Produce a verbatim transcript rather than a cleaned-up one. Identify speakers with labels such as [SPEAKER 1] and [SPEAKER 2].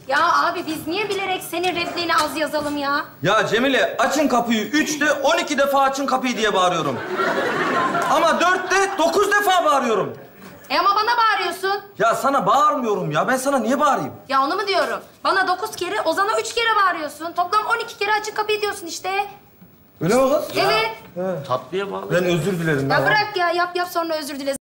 [SPEAKER 1] Ya abi biz niye bilerek senin repliğini az yazalım ya?
[SPEAKER 2] Ya Cemile, açın kapıyı üçte on iki defa açın kapıyı diye bağırıyorum. Ama dörtte dokuz defa bağırıyorum.
[SPEAKER 1] E ama bana bağırıyorsun.
[SPEAKER 2] Ya sana bağırmıyorum ya. Ben sana niye bağırayım?
[SPEAKER 1] Ya onu mu diyorum? Bana dokuz kere, Ozan'a üç kere bağırıyorsun. Toplam on iki kere açık kapıyı diyorsun işte.
[SPEAKER 2] Öyle mi kız?
[SPEAKER 1] Evet.
[SPEAKER 3] Tatlıya bağlı.
[SPEAKER 2] Ben özür dilerim.
[SPEAKER 1] Ya bırak ya, yap yap sonra özür dile.